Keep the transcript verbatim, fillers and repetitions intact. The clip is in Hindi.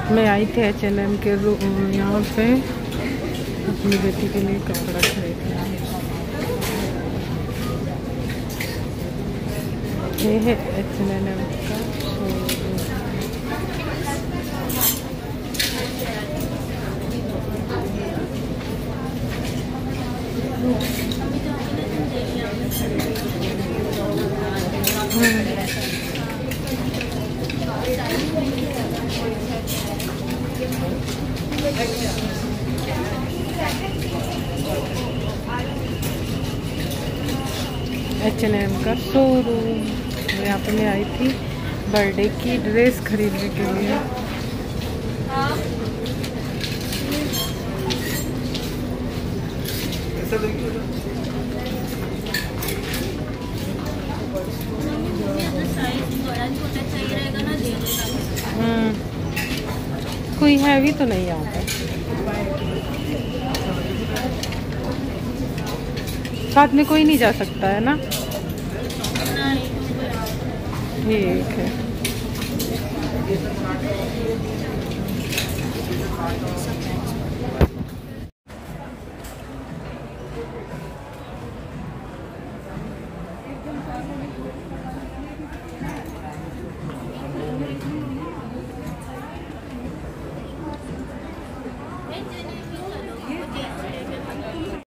मैं आई थी एच एन एम के यहाँ पे अपनी बेटी के लिए कपड़ा खरीदना। ये है एच एन एम का एच एन एम का शोरूम। यहाँ पे मैं आई थी बर्थडे की ड्रेस खरीदने के लिए। हम्म कोई हैवी तो नहीं आता, साथ में कोई नहीं जा सकता है ना? ठीक है।